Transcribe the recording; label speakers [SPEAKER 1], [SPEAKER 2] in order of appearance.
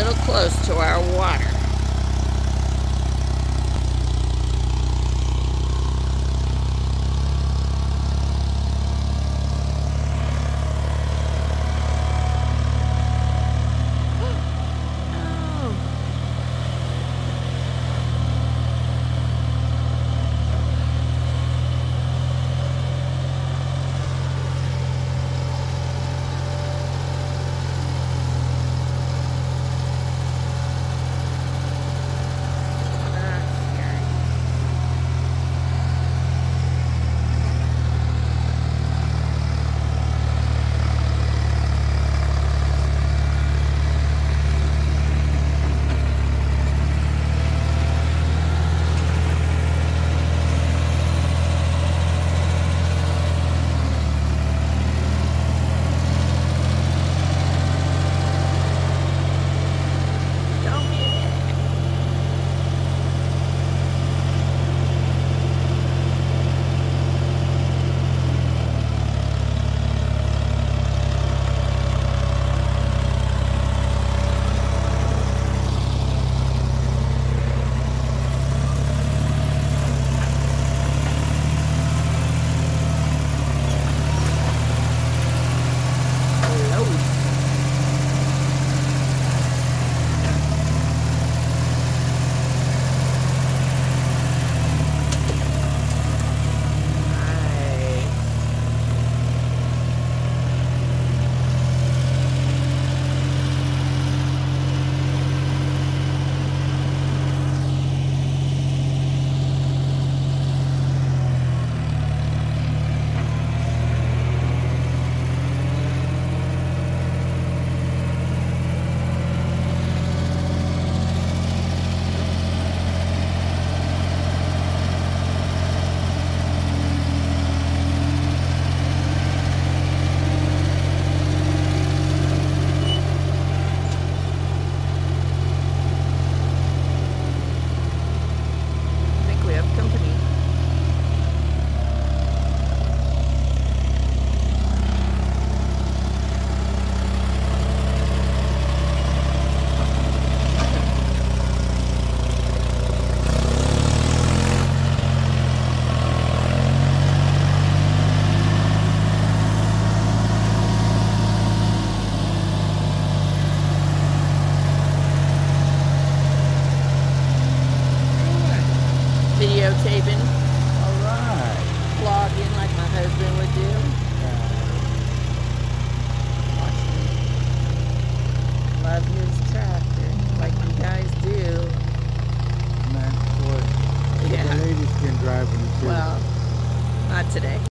[SPEAKER 1] little close to our water. Videotaping.
[SPEAKER 2] All right.
[SPEAKER 1] Vlogging like my husband would do. Love his tractor, like you guys do.
[SPEAKER 2] Man, boy,
[SPEAKER 1] Yeah.
[SPEAKER 2] the ladies can drive them too.
[SPEAKER 1] Well, not today.